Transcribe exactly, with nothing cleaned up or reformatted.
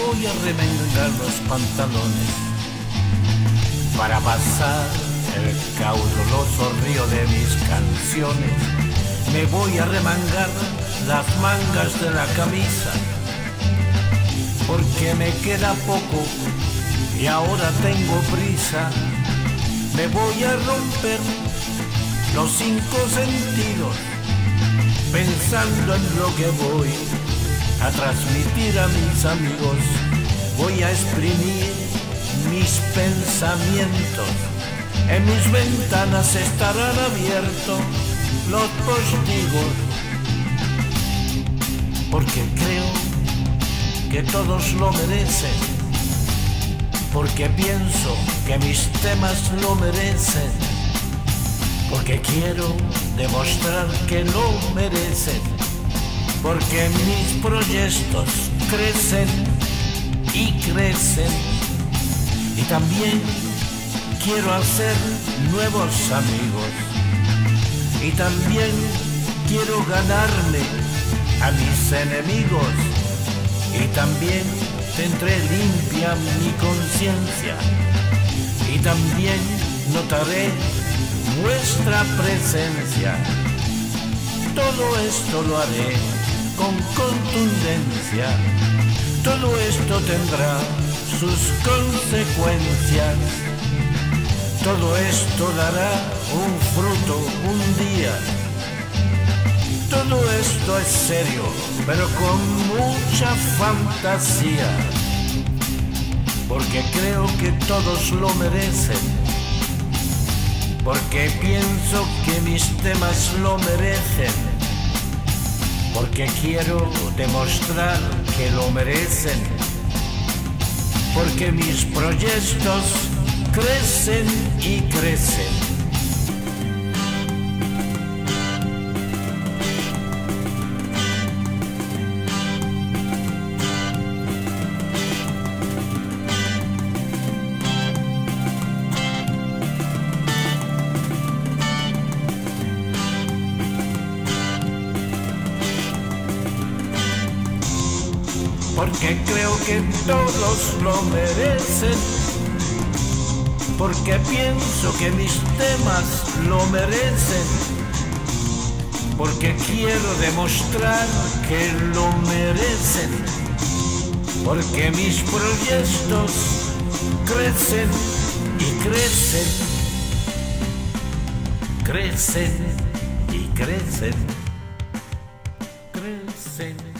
voy a remengar los pantalones para pasar el caudaloso río de mis canciones. Me voy a remangar las mangas de la camisa porque me queda poco y ahora tengo prisa. Me voy a romper los cinco sentidos pensando en lo que voy a transmitir a mis amigos. Voy a exprimir mis pensamientos. En mis ventanas estarán abiertos los postigos, porque creo que todos lo merecen, porque pienso que mis temas lo merecen, porque quiero demostrar que lo merecen, porque mis proyectos crecen y crecen, y también quiero hacer nuevos amigos, y también quiero ganarme a mis enemigos, y también tendré limpia mi conciencia, y también notaré vuestra presencia. Todo esto lo haré con contundencia, todo esto tendrá sus consecuencias, todo esto dará un fruto un día. Todo esto es serio, pero con mucha fantasía, porque creo que todos lo merecen, porque pienso que mis temas lo merecen, porque quiero demostrar que lo merecen, porque mis proyectos crecen y crecen. Porque creo que todos lo merecen, porque pienso que mis temas lo merecen, porque quiero demostrar que lo merecen, porque mis proyectos crecen y crecen, crecen y crecen, crecen.